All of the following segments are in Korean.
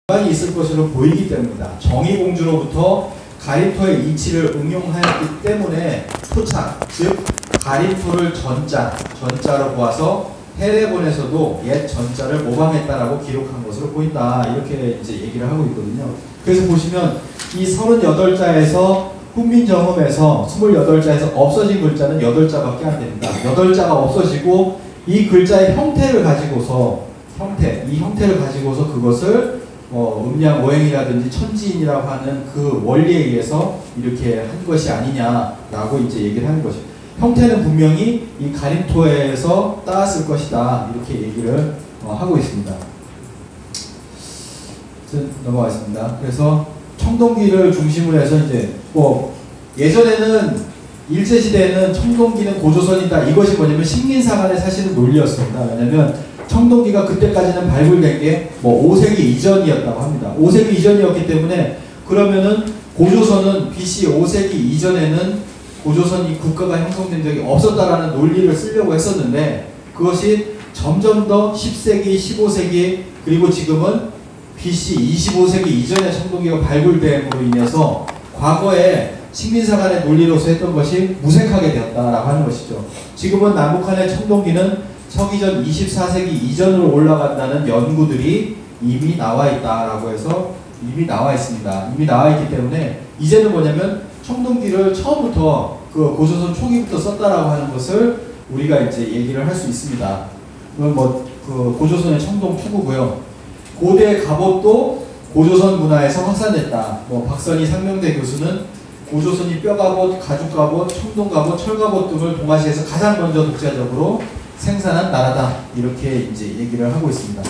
이 있을 것으로 보이기 때문이다. 정의공주로부터 가림토의 이치를 응용하였기 때문에 토착, 즉 가림토를 전자로 보아서 헤레본에서도 옛 전자를 모방했다라고 기록한 것으로 보인다. 이렇게 이제 얘기를 하고 있거든요. 그래서 보시면 이 38자에서 훈민정음에서 28자에서 없어진 글자는 8자밖에 안 됩니다. 8자가 없어지고 이 글자의 형태를 가지고서 이 형태를 가지고서 그것을 음양 오행이라든지 천지인이라고 하는 그 원리에 의해서 이렇게 한 것이 아니냐라고 이제 얘기를 하는 것이죠. 형태는 분명히 이 가림토에서 따왔을 것이다. 이렇게 얘기를 하고 있습니다. 넘어가겠습니다. 그래서 청동기를 중심으로 해서 이제 예전에는 일제시대에는 청동기는 고조선이다. 이것이 뭐냐면 식민사관의 사실은 논리였습니다. 왜냐하면 청동기가 그때까지는 발굴된 게 5세기 이전이었다고 합니다. 5세기 이전이었기 때문에 그러면은 고조선은 BC 5세기 이전에는 고조선이 국가가 형성된 적이 없었다라는 논리를 쓰려고 했었는데 그것이 점점 더 10세기, 15세기 그리고 지금은 BC 25세기 이전에 청동기가 발굴됨으로 인해서 과거에 식민사관의 논리로서 했던 것이 무색하게 되었다라고 하는 것이죠. 지금은 남북한의 청동기는 서기전 24세기 이전으로 올라간다는 연구들이 이미 나와 있다라고 해서 이미 나와 있습니다. 이미 나와 있기 때문에 이제는 뭐냐면 청동기를 처음부터 그 고조선 초기부터 썼다라고 하는 것을 우리가 이제 얘기를 할 수 있습니다. 그건 그 고조선의 청동 투구고요. 고대 갑옷도 고조선 문화에서 확산됐다. 박선희 상명대 교수는 고조선이 뼈갑옷, 가죽갑옷, 청동갑옷, 철갑옷 등을 동아시아에서 가장 먼저 독자적으로 생산한 나라다. 이렇게 이제 얘기를 하고 있습니다.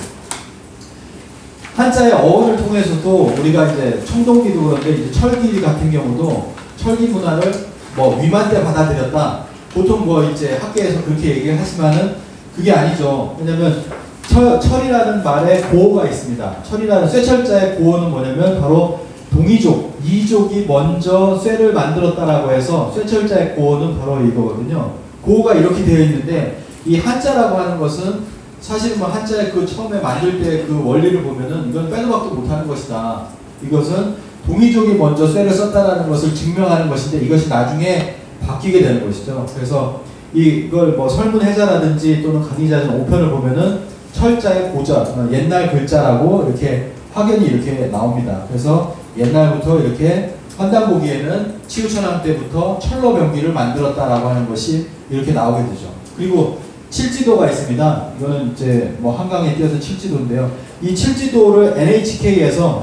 한자의 어원을 통해서도 우리가 이제 청동기도 그런데 이제 철기 같은 경우도 철기 문화를 위만 때 받아들였다. 보통 이제 학계에서 그렇게 얘기를 하지만은 그게 아니죠. 왜냐면 철이라는 말에 고어가 있습니다. 철이라는 쇠철자의 고어는 뭐냐면 바로 동이족, 이족이 먼저 쇠를 만들었다라고 해서 쇠철자의 고어는 바로 이거거든요. 고어가 이렇게 되어 있는데 이 한자라고 하는 것은 사실 한자의 그 처음에 만들 때 그 원리를 보면은 이건 빼도 박도 못하는 것이다. 이것은 동이족이 먼저 쇠를 썼다라는 것을 증명하는 것인데 이것이 나중에 바뀌게 되는 것이죠. 그래서 이걸 설문해자라든지 또는 강의자전 5편을 보면은 철자의 고전, 옛날 글자라고 이렇게 확연히 이렇게 나옵니다. 그래서 옛날부터 이렇게 환단 보기에는 치우천왕 때부터 철로 병기를 만들었다라고 하는 것이 이렇게 나오게 되죠. 그리고 칠지도가 있습니다. 이거는 이제 한강에 띄어서 칠지도인데요. 이 칠지도를 NHK에서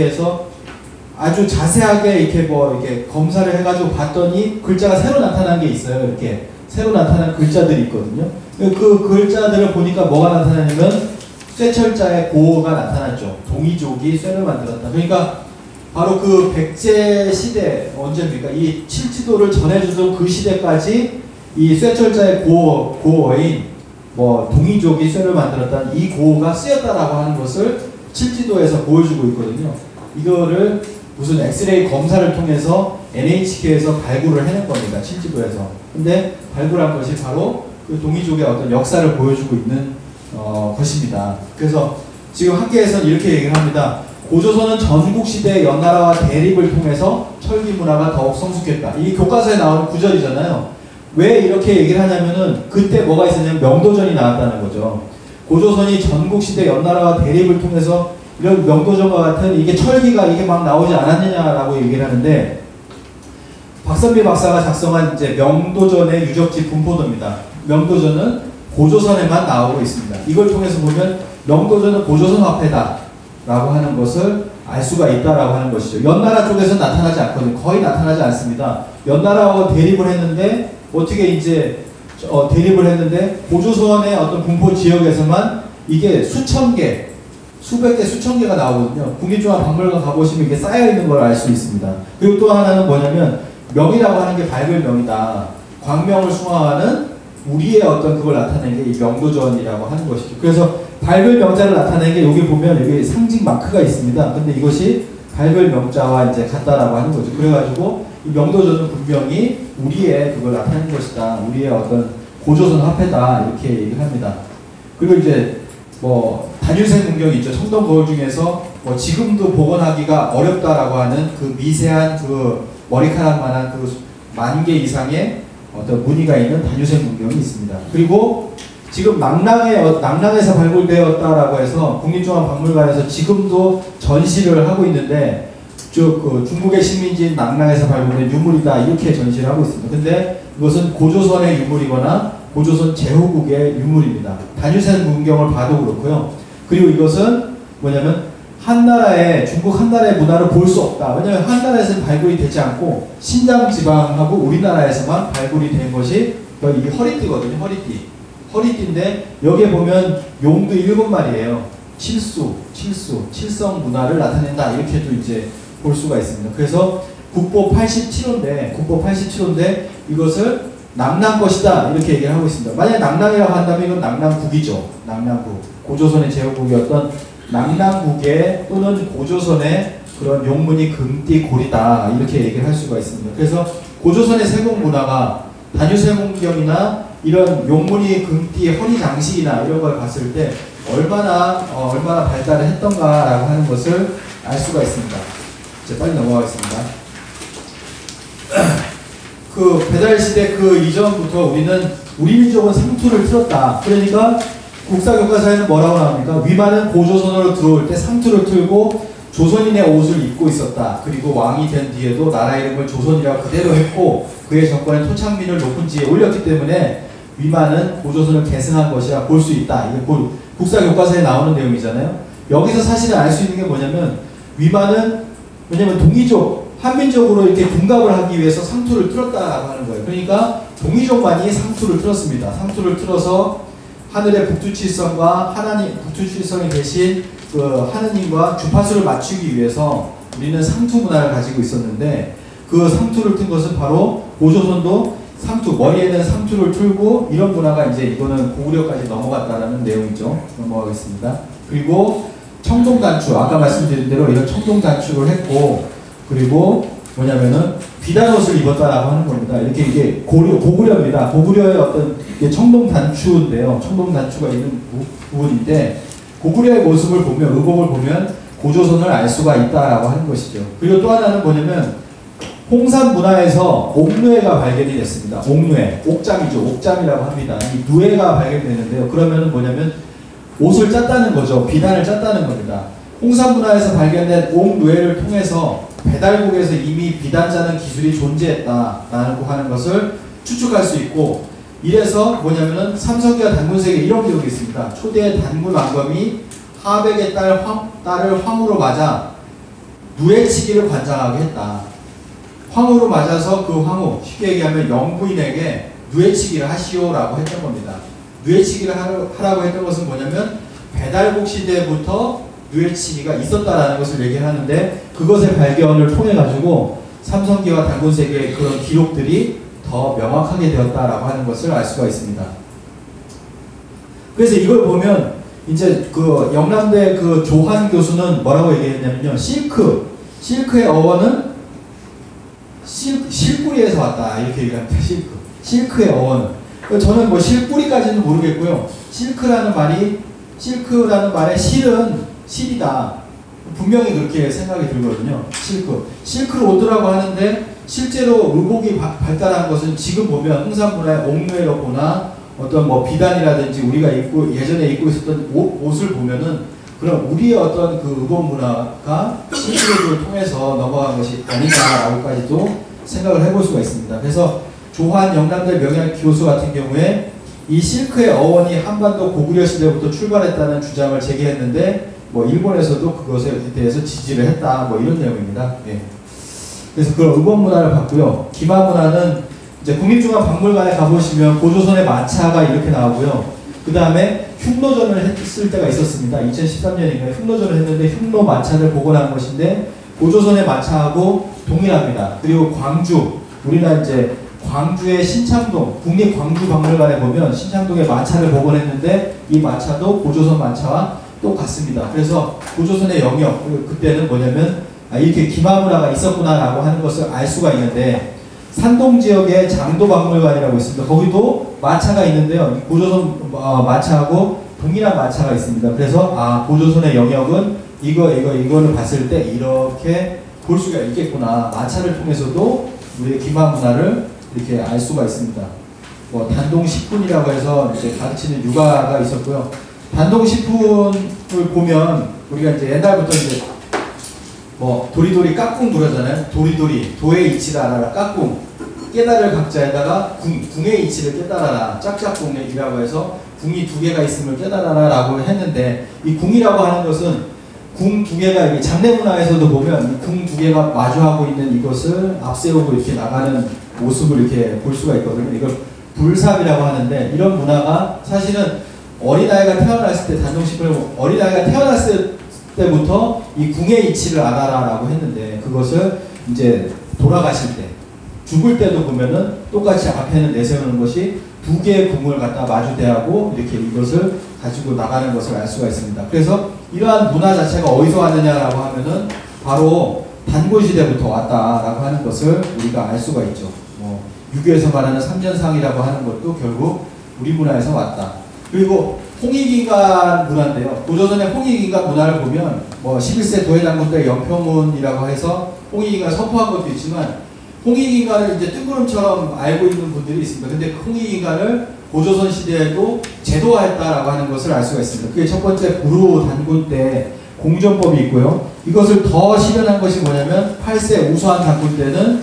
아주 자세하게 이렇게 검사를 해가지고 봤더니 글자가 새로 나타난 게 있어요. 이렇게 새로 나타난 글자들이 있거든요. 그 글자들을 보니까 뭐가 나타나냐면 쇠철자의 고어가 나타났죠. 동이족이 쇠를 만들었다. 그러니까 바로 그 백제 시대 언제입니까? 이 칠지도를 전해주던 그 시대까지 이 쇠철자의 고어인 동이족이 쇠를 만들었다는 이 고어가 쓰였다라고 하는 것을 칠지도에서 보여주고 있거든요. 이거를 무슨 엑스레이 검사를 통해서 NHK에서 발굴을 해낸 겁니다. 칠지도에서. 근데 발굴한 것이 바로 그 동이족의 어떤 역사를 보여주고 있는 것입니다. 그래서 지금 학계에서는 이렇게 얘기를 합니다. 고조선은 전국시대의 연나라와 대립을 통해서 철기 문화가 더욱 성숙했다. 이 교과서에 나오는 구절이잖아요. 왜 이렇게 얘기를 하냐면은 그때 뭐가 있었냐면 명도전이 나왔다는 거죠. 고조선이 전국시대 연나라와 대립을 통해서 이런 명도전과 같은 이게 철기가 이게 막 나오지 않았느냐라고 얘기를 하는데 박선비 박사가 작성한 이제 명도전의 유적지 분포도입니다. 명도전은 고조선에만 나오고 있습니다. 이걸 통해서 보면 명도전은 고조선 화폐다 라고 하는 것을 알 수가 있다라고 하는 것이죠. 연나라 쪽에서 나타나지 않거든요. 거의 나타나지 않습니다. 연나라하고 대립을 했는데 어떻게 이제 대립을 했는데 고조선의 어떤 분포 지역에서만 이게 수천 개, 수백 개, 수천 개가 나오거든요. 국립중앙박물관 가보시면 이게 쌓여 있는 걸 알 수 있습니다. 그리고 또 하나는 뭐냐면 명이라고 하는 게 밝을 명이다. 광명을 숭앙하는 우리의 어떤 그걸 나타낸 게 이 명도전이라고 하는 것이죠. 그래서 밝을 명자를 나타낸 게 여기 보면 여기 상징 마크가 있습니다. 근데 이것이 밝을 명자와 이제 같다라고 하는 거죠. 그래가지고 이 명도전은 분명히 우리의 그걸 나타낸 것이다. 우리의 어떤 고조선 화폐다. 이렇게 얘기를 합니다. 그리고 이제 뭐 단유생 문경이 있죠. 청동 거울 중에서 뭐 지금도 복원하기가 어렵다라고 하는 그 미세한 그 머리카락만한 그 10,000개 이상의 어떤 무늬가 있는 단유생 문경이 있습니다. 그리고 지금 낙랑에서 발굴되었다라고 해서 국립중앙박물관에서 지금도 전시를 하고 있는데 즉 그 중국의 식민지인 낙랑에서 발굴된 유물이다 이렇게 전시를 하고 있습니다. 근데 이것은 고조선의 유물이거나 고조선 제후국의 유물입니다. 단유생 문경을 봐도 그렇고요. 그리고 이것은 뭐냐면 중국 한나라의 문화를 볼 수 없다. 왜냐하면 한나라에서는 발굴이 되지 않고 신장 지방하고 우리나라에서만 발굴이 된 것이 이 허리띠거든요. 허리띠인데 여기에 보면 용도 일본 말이에요. 칠성 문화를 나타낸다. 이렇게도 이제 볼 수가 있습니다. 그래서 국보 87호인데 이것을 낙랑 것이다 이렇게 얘기를 하고 있습니다. 만약 낙랑이라고 한다면 이건 낙랑국이죠. 낙랑국. 고조선의 제후국이었던 낙랑국의 또는 고조선의 그런 용문이 금띠 고리다 이렇게 얘기를 할 수가 있습니다. 그래서 고조선의 세공 문화가 단유생 문경이나 이런 용문이 금띠 허리 장식이나 이런 걸 봤을 때 얼마나 발달을 했던가라고 하는 것을 알 수가 있습니다. 이제 빨리 넘어가겠습니다. 그 배달시대 그 이전부터 우리 민족은 상투를 틀었다. 그러니까 국사교과서에는 뭐라고 나옵니까? 위만은 고조선으로 들어올 때 상투를 틀고 조선인의 옷을 입고 있었다. 그리고 왕이 된 뒤에도 나라 이름을 조선이라고 그대로 했고 그의 정권은 토착민을 높은 지에 올렸기 때문에 위만은 고조선을 계승한 것이라 볼 수 있다. 이게 국사교과서에 나오는 내용이잖아요. 여기서 사실은 알 수 있는 게 뭐냐면 위만은 왜냐면 동이족 한민족으로 이렇게 둔갑을 하기 위해서 상투를 틀었다라고 하는 거예요. 그러니까 동이족만이 상투를 틀었습니다. 상투를 틀어서 하늘의 북두칠성과 북두칠성이 대신 그 하느님과 주파수를 맞추기 위해서 우리는 상투 문화를 가지고 있었는데 그 상투를 튼 것은 바로 고조선도 머리에는 상투를 틀고 이런 문화가 이제 이거는 고구려까지 넘어갔다라는 내용이죠. 넘어가겠습니다. 그리고 청동단추, 아까 말씀드린 대로 이런 청동단추를 했고 그리고 뭐냐면은 비단옷을 입었다라고 하는 겁니다. 이게 고구려입니다. 고구려의 어떤 청동단추인데요. 청동단추가 있는 부분인데 고구려의 모습을 보면 의복을 보면 고조선을 알 수가 있다라고 하는 것이죠. 그리고 또 하나는 뭐냐면 홍산 문화에서 옥누에가 발견이 됐습니다. 옥누에, 옥잠이죠. 옥잠이라고 합니다. 이 누에가 발견되는데요. 그러면은 뭐냐면 옷을 짰다는 거죠. 비단을 짰다는 겁니다. 홍산 문화에서 발견된 옥누에를 통해서 배달국에서 이미 비단 짜는 기술이 존재했다라고 하는 것을 추측할 수 있고 이래서 뭐냐면은 삼성기와 단군세계 이런 기록이 있습니다. 초대 단군 왕검이 하백의 딸을 황후로 맞아 누에치기를 관장하게 했다. 황후로 맞아서 그 황후, 쉽게 얘기하면 영부인에게 누에치기를 하시오라고 했던 겁니다. 누에치기를 하라고 했던 것은 뭐냐면 배달국 시대부터 누에치기가 있었다라는 것을 얘기하는데 그것의 발견을 통해 가지고 삼성기와 단군세계의 그런 기록들이 더 명확하게 되었다라고 하는 것을 알 수가 있습니다. 그래서 이걸 보면 이제 그 영남대 그 조한 교수는 뭐라고 얘기했냐면요. 실크의 어원은 실뿌리에서 왔다 이렇게 얘기합니다. 실크의 어원은. 저는 뭐 실뿌리까지는 모르겠고요. 실크라는 말의 실이다. 분명히 그렇게 생각이 들거든요. 실크를 오더라고 하는데 실제로 의복이 발달한 것은 지금 보면 홍산문화의 옥누에로 보나 어떤 뭐 비단이라든지 우리가 예전에 입고 있었던 옷을 보면은 그럼 우리의 어떤 그 의복 문화가 실크를 통해서 넘어간 것이 아닌가라고까지도 생각을 해볼 수가 있습니다. 그래서 조한 영남대 명예학 교수 같은 경우에 이 실크의 어원이 한반도 고구려 시대부터 출발했다는 주장을 제기했는데 뭐 일본에서도 그것에 대해서 지지를 했다 뭐 이런 내용입니다. 예. 그래서 그런 의복 문화를 봤고요. 기마 문화는 이제 국립중앙박물관에 가보시면 고조선의 마차가 이렇게 나오고요. 그 다음에 흉노전을 했을 때가 있었습니다. 2013년인가에 흉노전을 했는데 흉노 마차를 복원한 것인데 고조선의 마차하고 동일합니다. 그리고 광주, 우리나라 이제 광주의 신창동, 국립광주박물관에 보면 신창동의 마차를 복원했는데 이 마차도 고조선 마차와 똑같습니다. 그래서 고조선의 영역, 그때는 뭐냐면 이렇게 기마 문화가 있었구나라고 하는 것을 알 수가 있는데 산동 지역에 장도박물관이라고 있습니다. 거기도 마차가 있는데요. 고조선 마차하고 동일한 마차가 있습니다. 그래서 고조선의 영역은 이거를 봤을 때 이렇게 볼 수가 있겠구나. 마차를 통해서도 우리의 기마 문화를 이렇게 알 수가 있습니다. 뭐 단동십분이라고 해서 이제 가르치는 육아가 있었고요. 단동십분을 보면 우리가 이제 옛날부터 이제 뭐 도리도리 깍꿍 부르잖아요. 도리도리 도의 이치를 알아라. 깍꿍 깨달을 각자에다가 궁의 이치를 깨달아라. 짝짝꿍이라고 해서 궁이 두 개가 있음을 깨달아라 라고 했는데, 이 궁이라고 하는 것은 궁 두 개가 장례 문화에서도 보면 궁 두 개가 마주하고 있는 이것을 앞세우고 이렇게 나가는 모습을 이렇게 볼 수가 있거든요. 이걸 불삽이라고 하는데, 이런 문화가 사실은 어린아이가 태어났을 때 단동십분을 어린아이가 태어났을 때부터 이 궁의 이치를 알아라 라고 했는데, 그것을 이제 돌아가실 때 죽을 때도 보면은 똑같이 앞에는 내세우는 것이 두 개의 궁을 갖다 마주대하고 이렇게 이것을 가지고 나가는 것을 알 수가 있습니다. 그래서 이러한 문화 자체가 어디서 왔느냐라고 하면은 바로 단고시대부터 왔다라고 하는 것을 우리가 알 수가 있죠. 뭐 유교에서 말하는 삼전상이라고 하는 것도 결국 우리 문화에서 왔다. 그리고 홍익인간 문화인데요. 고조선의 홍익인간 문화를 보면 뭐 11세 도해장군 때 연평문이라고 해서 홍익인간을 선포한 것도 있지만, 홍익인간을 이제 뜬구름처럼 알고 있는 분들이 있습니다. 근데 그 홍익인간을 고조선 시대에도 제도화했다라고 하는 것을 알 수가 있습니다. 그게 첫 번째 구루 단군 때 공전법이 있고요. 이것을 더 실현한 것이 뭐냐면 8세 우수한 단군 때는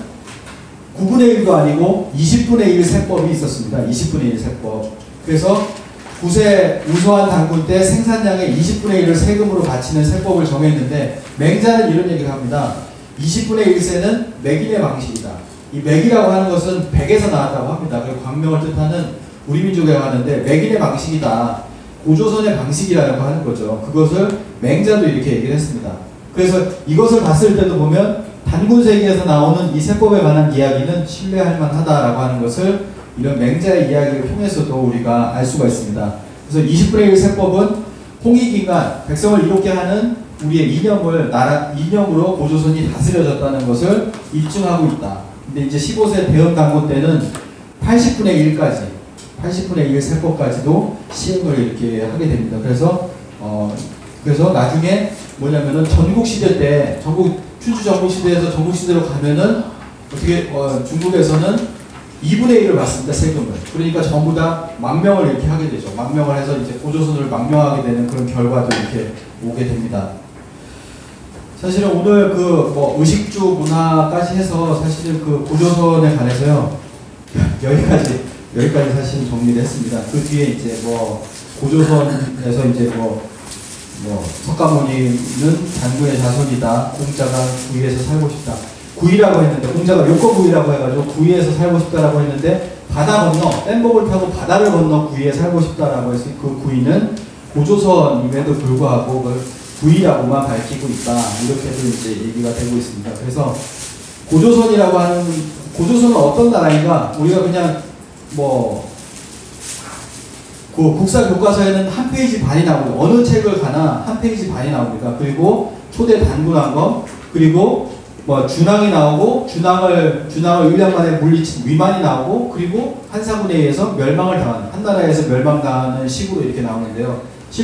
9분의 1도 아니고 20분의 1 세법이 있었습니다. 20분의 1 세법. 그래서 9세 우수한 단군 때 생산량의 20분의 1을 세금으로 바치는 세법을 정했는데, 맹자는 이런 얘기를 합니다. 20분의 1세는 맥인의 방식이다. 이 맥이라고 하는 것은 백에서 나왔다고 합니다. 그 광명을 뜻하는 우리 민족에 하는데 맥인의 방식이다. 고조선의 방식이라고 하는 거죠. 그것을 맹자도 이렇게 얘기를 했습니다. 그래서 이것을 봤을 때도 보면 단군세기에서 나오는 이 세법에 관한 이야기는 신뢰할 만하다라고 하는 것을 이런 맹자의 이야기를 통해서도 우리가 알 수가 있습니다. 그래서 20분의 1 세법은 홍익인간, 백성을 이롭게 하는 우리의 이념으로 고조선이 다스려졌다는 것을 입증하고 있다. 근데 이제 15세 대흥단군 때는 80분의 1 세법까지도 시행을 이렇게 하게 됩니다. 그래서 나중에 뭐냐면은 전국시대 때, 춘추 전국시대에서 전국시대로 가면은 어떻게, 중국에서는 2분의 1을 받습니다, 세금을. 그러니까 전부 다 망명을 이렇게 하게 되죠. 망명을 해서 이제 고조선을 망명하게 되는 그런 결과도 이렇게 오게 됩니다. 사실은 오늘 의식주 문화까지 해서 사실은 고조선에 관해서요, 여기까지 사실 정리를 했습니다. 그 뒤에 이제 고조선에서 이제 석가모니는 단군의 자손이다. 공자가 구위에서 살고 싶다. 구위라고 했는데, 공자가 요거구위라고 해가지고 구위에서 살고 싶다라고 했는데, 바다 건너, 뗏목을 타고 바다를 건너 구위에 살고 싶다라고 해서 그 구위는 고조선임에도 불구하고 구위라고만 밝히고 있다. 이렇게도 이제 얘기가 되고 있습니다. 그래서 고조선은 어떤 나라인가? 우리가 그냥 국사 교과서에는 한 페이지 반이 나옵니다. 어느 책을 가나 한 페이지 반이 나옵니다. 그리고 초대 단군왕검, 그리고 준왕이 나오고, 준왕을 1년 만에 물리친 위만이 나오고, 그리고 한사군에 의해서 멸망을 당하는, 한 나라에서 멸망당하는 식으로 이렇게 나오는데요.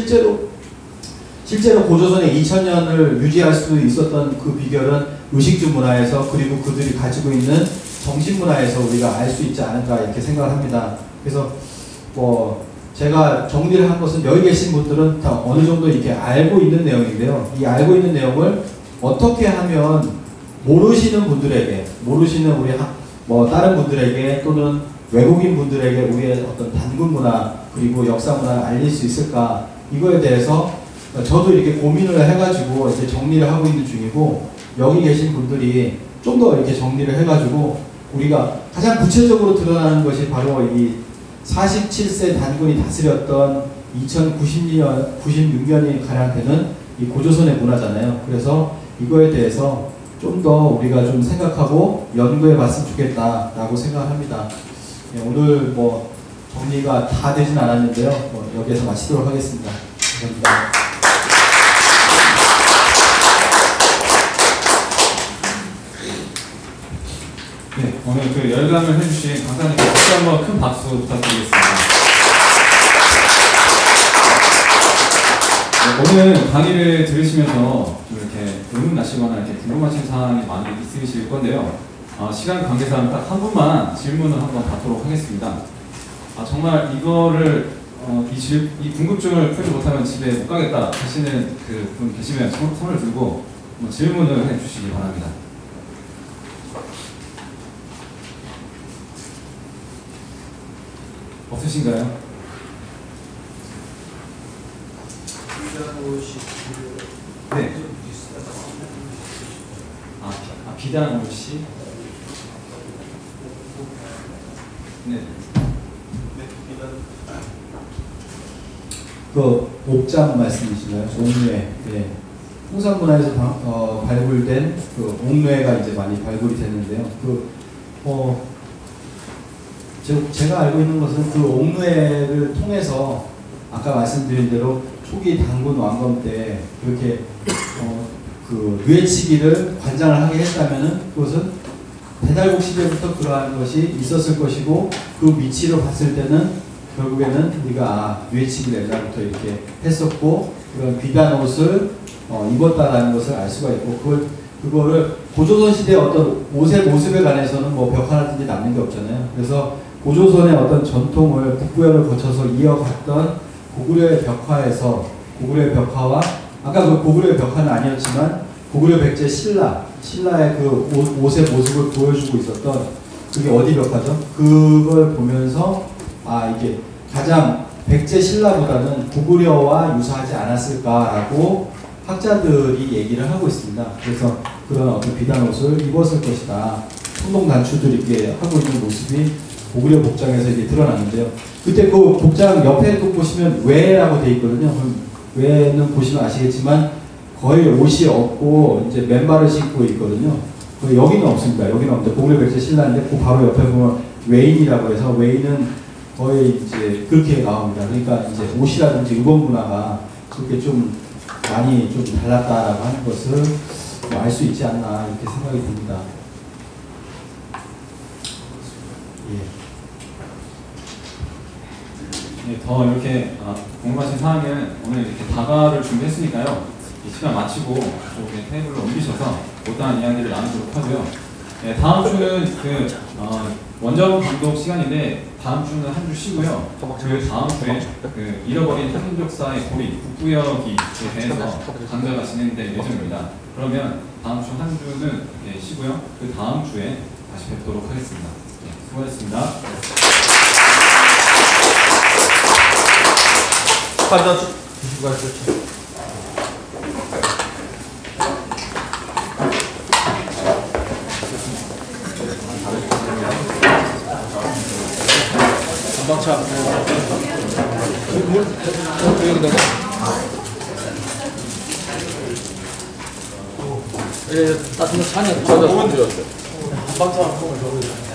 실제로 고조선의 2000년을 유지할 수 있었던 그 비결은 의식주 문화에서, 그리고 그들이 가지고 있는 정신 문화에서 우리가 알 수 있지 않을까 이렇게 생각을 합니다. 그래서 제가 정리를 한 것은 여기 계신 분들은 다 어느 정도 이렇게 알고 있는 내용인데요. 이 알고 있는 내용을 어떻게 하면 모르시는 분들에게, 모르시는 우리 다른 분들에게 또는 외국인 분들에게 우리의 어떤 단군 문화 그리고 역사 문화를 알릴 수 있을까, 이거에 대해서 저도 이렇게 고민을 해가지고 이제 정리를 하고 있는 중이고, 여기 계신 분들이 좀 더 이렇게 정리를 해가지고 우리가 가장 구체적으로 드러나는 것이 바로 이 47세 단군이 다스렸던 2096년이 가량 되는 이 고조선의 문화잖아요. 그래서 이거에 대해서 좀 더 우리가 좀 생각하고 연구해 봤으면 좋겠다라고 생각합니다. 오늘 정리가 다 되진 않았는데요. 여기에서 마치도록 하겠습니다. 감사합니다. 네, 오늘 그 열강을 해주신 강사님께 다시 한번 큰 박수 부탁드리겠습니다. 오늘 강의를 들으시면서 좀 이렇게 의문나시거나 이렇게 궁금하신 사항이 많이 있으실 건데요. 시간 관계상 딱 한 분만 질문을 한번 받도록 하겠습니다. 정말 이거를 이 궁금증을 풀지 못하면 집에 못 가겠다 하시는 그 분 계시면 손을 들고 질문을 해주시기 바랍니다. 없으신가요? 네. 비단 옷이? 네. 그 옥장 말씀이신가요? 옥뇌. 네. 홍산문화에서 발굴된 그 옥뇌가 이제 많이 발굴이 됐는데요. 제가 알고 있는 것은 그 옥뇌를 통해서 아까 말씀드린 대로 초기 단군 왕건 때 그렇게 그 뇌치기를 관장을 하게 했다면은 그것은 대달국 시대부터 그러한 것이 있었을 것이고 그 위치로 봤을 때는 결국에는 우리가 뇌치기를 옛날부터 이렇게 했었고 그런 귀단 옷을 입었다라는 것을 알 수가 있고 그거를 고조선 시대의 어떤 옷의 모습에 관해서는 뭐 벽 하나든지 남는 게 없잖아요. 그래서 고조선의 어떤 전통을 북부연을 거쳐서 이어갔던 고구려의 고구려의 벽화와 아까 그 고구려의 벽화는 아니었지만 고구려 백제 신라의 그 옷의 모습을 보여주고 있었던 그게 어디 벽화죠? 그걸 보면서 이게 가장 백제 신라보다는 고구려와 유사하지 않았을까라고 학자들이 얘기를 하고 있습니다. 그래서 그런 어떤 비단 옷을 입었을 것이다. 청동 단추들 이렇게 하고 있는 모습이 고구려 복장에서 이제 드러났는데요. 그때 그 복장 옆에 또 보시면 외라고 되어 있거든요. 외는 보시면 아시겠지만 거의 옷이 없고 이제 맨발을 신고 있거든요. 여기는 없습니다. 여기는 없는데 고구려 백제 신라인데 그 바로 옆에 보면 외인이라고 해서 외인은 거의 이제 그렇게 나옵니다. 그러니까 이제 옷이라든지 의복 문화가 그렇게 좀 많이 좀 달랐다라고 하는 것을 알 수 있지 않나 이렇게 생각이 듭니다. 네, 더 이렇게 궁금하신 사항은 오늘 이렇게 다가를 준비했으니까요. 이 시간 마치고 저기 테이블로 옮기셔서 못다한 이야기를 나누도록 하고요. 네, 다음 주는 그 원정 감독 시간인데 다음 주는 한 주 쉬고요. 그 다음 주에 그 잃어버린 한민족사의 고리 북구역에 대해서 강좌가 진행될 예정입니다. 그러면 다음 주 한 주는 쉬고요. 그 다음 주에 다시 뵙도록 하겠습니다. 네, 수고하셨습니다. 반장 주시고 가시죠. 건방차. 물? 여기다가. 따뜻한 찬이 저도 보면 드렸어요. 건방차 한번 줘보세요.